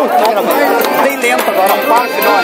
Bem lento agora, não para senão.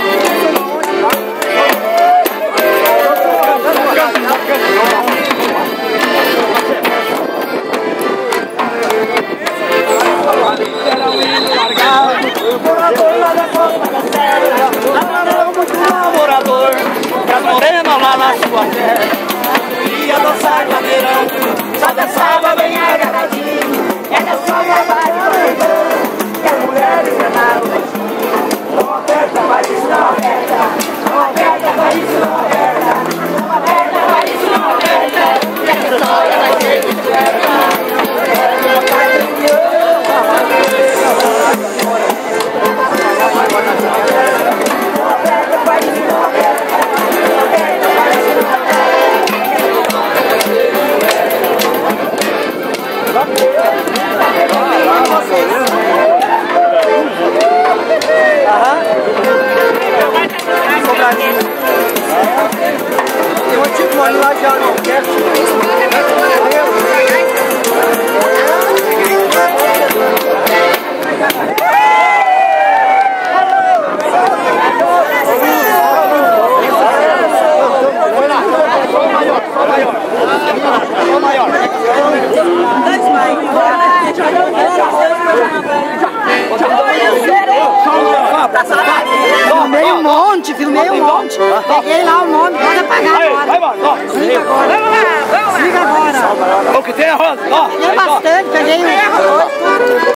Namorador, pras morenas lá na sua terra, ia dançar cadeirão, só dançava bem agarradinho. Era só levar de corredor, que as mulheres cantaram leitinho. Não aperta, mas isso não aperta. Não aperta, mas isso não aperta. Não aperta, mas isso não aperta. E essa história vai ser descoberta. Tem um tipo ali lá já, não quer? Filmei um monte. Peguei lá um monte, pode apagar agora. Desliga agora. Desliga agora. O que tem, Rosa? Peguei bastante, peguei um.